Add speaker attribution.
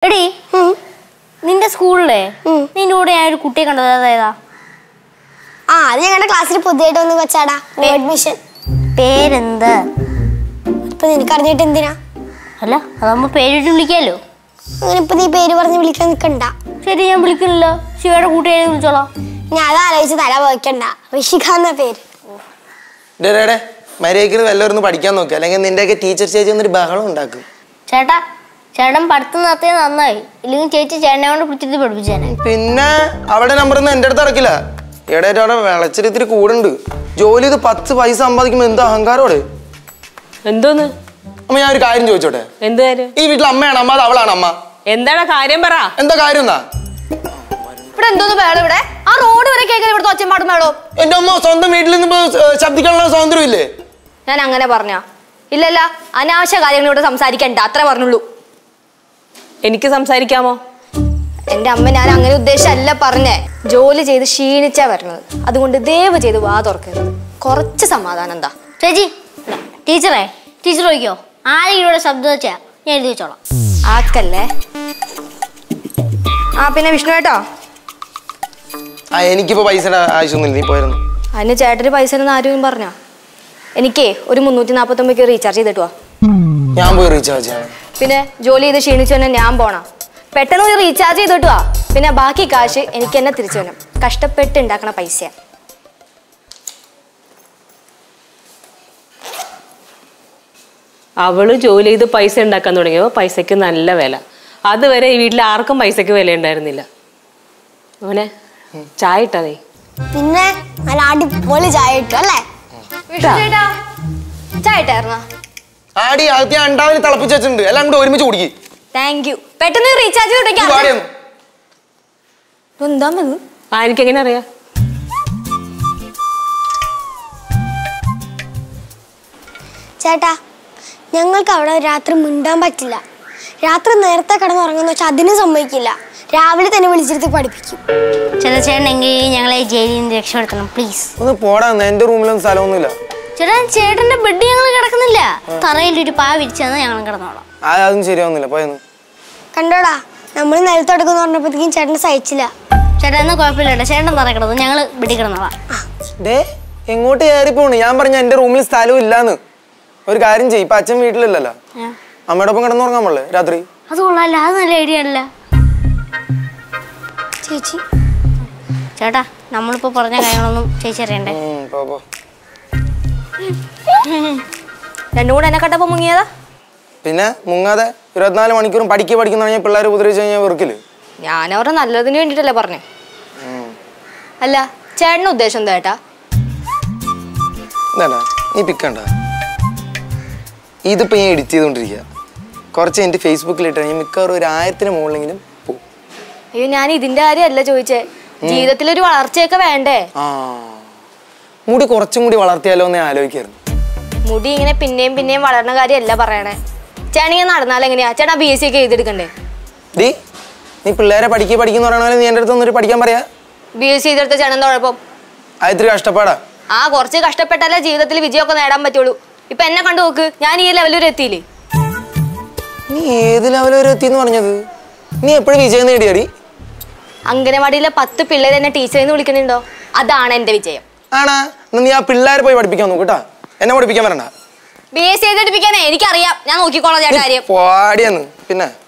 Speaker 1: എടി നിന്റെ സ്കൂളിലെ നിന്റെ കൂടെ ഞാൻ ഒരു കുട്ടിയെ കണ്ടത് അതേതാ?
Speaker 2: അത് ഞങ്ങളുടെ ക്ലാസ്സിൽ പുതിയതായിട്ട് ഒന്ന് വെച്ചാടാ അഡ്മിഷൻ.
Speaker 1: പേരെന്താ?
Speaker 2: ഇപ്പൊ നിനക്ക് അറിഞ്ഞിട്ട് എന്തിനാ?
Speaker 1: അല്ല അതാകുമ്പോ പേരിട്ട് വിളിക്കാലോ.
Speaker 2: അങ്ങനെ ഇപ്പൊ നീ പേര് പറഞ്ഞ് വിളിക്കാൻ നിക്കണ്ട.
Speaker 1: ശരി, ഞാൻ വിളിക്കുന്നില്ല. ശിവയുടെ കൂട്ടുകാരെ വിളിച്ചോളാം.
Speaker 2: ഞാൻ അത് ആലോചിച്ച് തല പോയിക്കണ്ട. ഋഷിക എന്ന പേര്.
Speaker 3: മര്യാദയ്ക്ക് വല്ലവരൊന്ന് പഠിക്കാൻ നോക്കുക, അല്ലെങ്കിൽ നിന്റെയൊക്കെ ടീച്ചർ ചേച്ചി ഒന്നൊരു ബഹളം ഉണ്ടാക്കും.
Speaker 1: ചേട്ടാ, ചേട്ടൻ പഠിത്തം നടത്തിയത് നന്നായി. ഇല്ലെങ്കിൽ ചേച്ചി ചേട്ടനെ കൊണ്ട് പിടിച്ചിട്ട് പഠിപ്പിച്ചേനെ.
Speaker 3: പിന്നെ അവിടെ നമ്പറൊന്നും എൻ്റെ അടുത്ത് ഇറക്കില്ല. ഇടയായിട്ട് അവിടെ വിളച്ചിരിത്തിരി കൂടുണ്ട്. ജോലി ചെയ്ത് 10 പൈസ സമ്പാദിക്കുമ്പോ എന്ത് അഹങ്കാരോടെ.
Speaker 4: എന്തോന്ന്
Speaker 3: അമ്മ, ഞാൻ ഒരു കാര്യം ചോദിച്ചോട്ടെ?
Speaker 4: എന്ത് കാര്യം?
Speaker 3: ഈ വീട്ടിൽ അമ്മയാണ് അമ്മ, അത് അവളാണ് അമ്മ.
Speaker 4: എന്താണ് കാര്യം? പറ.
Speaker 3: എന്താ കാര്യം?
Speaker 5: ഇവിടെ എന്തോന്ന് വേണം? ഇവിടെ ആ റോഡ് വരെ കേൾക്കാൻ ഇവിടുത്തെ ഒച്ചപ്പാടും വേണോ?
Speaker 3: എന്റെ അമ്മ സ്വന്തം വീട്ടിൽ നിന്ന് ശബ്ദിക്കാനുള്ള സ്വാതന്ത്ര്യം ഇല്ലേ?
Speaker 5: ഞാൻ അങ്ങനെ പറഞ്ഞ ഇല്ലല്ല, അനാവശ്യ കാര്യങ്ങൾ ഇവിടെ സംസാരിക്കണ്ട, അത്ര പറഞ്ഞുള്ളൂ.
Speaker 4: എനിക്ക് സംസാരിക്കാമോ?
Speaker 5: എന്റെ അമ്മ, ഞാൻ അങ്ങനെ ഉദ്ദേശമല്ല പറഞ്ഞേ. ജോലി ചെയ്ത് ക്ഷീണിച്ചാ വരുന്നത്, അതുകൊണ്ട് ദയവ് ചെയ്ത് വാ തുറക്കരുത്. കുറച്ച് സമാധാനം എന്താ?
Speaker 1: ചേച്ചി, ടീച്ചറേ, ടീച്ചർ ചോദിക്കോ ആരെങ്കിലും ഇവിടെ ശബ്ദം വെച്ചാ ഞാൻ എഴുതി വെച്ചോളാം.
Speaker 5: ആക്കല്ലേ. പിന്നെ വിഷ്ണു കേട്ടോ,
Speaker 3: എനിക്കിപ്പോ പൈസയുടെ ആവശ്യമൊന്നുമില്ല, നീ പോയിരുന്നു.
Speaker 5: അതിന് ചേട്ടന് പൈസ ആരും പറഞ്ഞോ? എനിക്കേ ഒരു 349 റീചാർജ് ചെയ്തിട്ടുവാ.
Speaker 3: ഞാൻ പോയി റീചാർജ് ചെയ്യാം.
Speaker 5: പിന്നെ ജോലി ചെയ്ത് ക്ഷീണിച്ചു തന്നെ ഞാൻ പോണം. പെട്ടെന്ന് പോയി റീചാർജ് ചെയ്തിട്ടുവാ. പിന്നെ ബാക്കി കാശ് എനിക്ക് തന്നെ തിരിച്ചു വേണം. കഷ്ടപ്പെട്ട് ഉണ്ടാക്കണ പൈസ.
Speaker 4: അവള് ജോലി ചെയ്ത് പൈസ ഉണ്ടാക്കാൻ തുടങ്ങിയപ്പോ പൈസക്ക് നല്ല വില. അതുവരെ ഈ വീട്ടിൽ ആർക്കും പൈസക്ക് വില ഉണ്ടായിരുന്നില്ല. മോനെ, ചായ ഇട്ടാ നീ?
Speaker 2: പിന്നെ നല്ല അടിപൊളി ചായ ഇട്ടു അല്ലേ?
Speaker 5: ചായ ഇട്ടായിരുന്നോ?
Speaker 3: ആടി ആദ്യം അണ്ടാവിന് തിളപ്പിച്ച് വെച്ചിട്ടുണ്ട്, എല്ലാം കൂടെ ഒരുമിച്ച് കുടിക്കും.
Speaker 5: Thank you. പെട്ടെന്ന് റീചാർജ് ചെയ്തിട്ടേക്ക്. എന്താ
Speaker 4: എനിക്കെങ്ങനെ അറിയാം?
Speaker 2: ചേട്ടാ, ഞങ്ങൾക്ക് അവിടെ രാത്രി മിണ്ടാൻ പറ്റില്ല. രാത്രി നേരത്തെ കിടന്നുറങ്ങുന്ന വെച്ചാൽ അതിനും സമ്മതിക്കില്ല. രാവിലെ തന്നെ വിളിച്ചിരുത്തി പഠിപ്പിക്കും.
Speaker 1: ചേട്ടനെങ്കിൽ ഞങ്ങളെ ജയിലിൽ നിന്ന് രക്ഷപ്പെടുത്തണം പ്ലീസ്.
Speaker 3: ഒന്ന് പോടാ, എന്റെ റൂമിലൊന്നും സ്ഥലമൊന്നുമില്ല.
Speaker 1: ചേട്ടാ, ചേട്ടന്റെ ബെഡ് ഞങ്ങൾ കിടക്കുന്നില്ല. തറയിൽ ഒരു പാ വിരിച്ചാൽ ഞങ്ങൾ കിടന്നോളാം.
Speaker 3: അതൊന്നും ശരിയാവുന്നില്ല, പോയെന്ന്.
Speaker 2: കണ്ടോടാ, നമ്മൾ നിലത്തെടുക്കുന്ന പറഞ്ഞപ്പോഴത്തേക്കും ചേട്ടന് സഹിച്ചില്ല.
Speaker 1: ചേട്ടാ, എന്നാ കുഴപ്പമില്ല, ചേട്ടൻ തറ കിടന്നു, ഞങ്ങൾ ബെഡിൽ കിടന്നോളാം.
Speaker 3: എങ്ങോട്ട് കയറി പോണു? ഞാൻ പറഞ്ഞ എന്റെ റൂമിൽ സ്ഥലവും ഇല്ലാന്ന്. ഒരു കാര്യം ചെയ്യും, ഇപ്പൊ അച്ഛൻ വീട്ടിലില്ലല്ലോ, അമ്മയുടെ ഒപ്പം കിടന്നുറങ്ങാൻ പാടില്ലേ രാത്രി?
Speaker 1: അത് കൊള്ളാല്ല, അത് നല്ല ഐഡിയ അല്ല
Speaker 2: ചേച്ചി.
Speaker 1: ചേട്ടാ, നമ്മളിപ്പോ പറഞ്ഞ കാര്യങ്ങളൊന്നും ചേച്ചി അറിയണ്ടേ?
Speaker 5: രണ്ടും കൂടെ എന്നെ കണ്ടപ്പോ മുങ്ങിയതാ.
Speaker 3: പിന്നെ മുങ്ങാതെ 24 മണിക്കൂറും പഠിക്കുന്ന പിള്ളേർ ഉപദ്രവിച്ചു കഴിഞ്ഞാൽ വെറുക്കില്ല.
Speaker 5: ഞാൻ അവരുടെ നല്ലതിന് വേണ്ടിട്ടല്ലേ പറഞ്ഞേ. അല്ല, ചേട്ടന്റെ ഉദ്ദേശം എന്താ ചേട്ടാ?
Speaker 3: നീ പിക്കണ്ട, ഇതിപ്പോ ഞാൻ എഡിറ്റ് ചെയ്തോണ്ടിരിക്കുക. കുറച്ച് എന്റെ ഫേസ്ബുക്കിൽ ഇട്ട് കഴിഞ്ഞാൽ മിക്കവാറും ഒരു 1000-ന് മുകളിലെങ്കിലും പോകും.
Speaker 5: അയ്യോ, ഞാൻ ഇതിന്റെ കാര്യമല്ല ചോദിച്ചേ. ജീവിതത്തിലൊരു വളർച്ചയൊക്കെ വേണ്ടേ?
Speaker 3: മുടി കുറച്ചും കൂടി വളർത്തിയാലോ എന്ന് ആലോചിക്കായിരുന്നു.
Speaker 5: മുടി ഇങ്ങനെ പിന്നെയും പിന്നെയും വളർന്ന കാര്യമല്ല പറയണേ. ചേട്ടനിങ്ങനെ നടന്നാൽ എങ്ങനെയാ? ചേട്ടാ BSc ഒക്കെ എഴുതിയെടുക്കണ്ടേ?
Speaker 3: നീ പിള്ളേരെ പഠിക്കുന്ന പറയണ നീ എന്റെ അടുത്ത് ഒന്നൊരു പഠിക്കാൻ പറയാ.
Speaker 5: BSc ചെയ്തെടുത്ത ചേട്ടൻ എന്താ കുഴപ്പം?
Speaker 3: അതിരി കഷ്ടപ്പാടാ.
Speaker 5: കുറച്ച് കഷ്ടപ്പെട്ടാലേ ജീവിതത്തിൽ വിജയമൊക്കെ നേടാൻ പറ്റുള്ളൂ. ഇപ്പൊ എന്നെ കണ്ടു നോക്ക്, ഞാൻ ഈ ലെവൽ വരെ എത്തിയില്ലേ.
Speaker 3: നീ ഏത് ലെവൽ വരെ എത്തിന്ന് പറഞ്ഞത്? നീ എപ്പോഴും വിജയം നേടിയടി?
Speaker 5: അംഗനവാടിയിലെ 10 പിള്ളേർ എന്നെ ടീച്ചറെന്ന് വിളിക്കണുണ്ടോ? അതാണ് എന്റെ വിജയം.
Speaker 3: ആണാ? നീ ആ പിള്ളേരെ പോയി പഠിപ്പിക്കാൻ നോക്കൂട്ടാ, എന്നെ പഠിപ്പിക്കാൻ വരണ്ട.
Speaker 5: BSc എഴുതിപ്പിക്കാനേ എനിക്കറിയാം, ഞാൻ നോക്കിക്കോളാം ചേട്ടാ കാര്യം.
Speaker 3: പാടിയെന്ന് പിന്നെ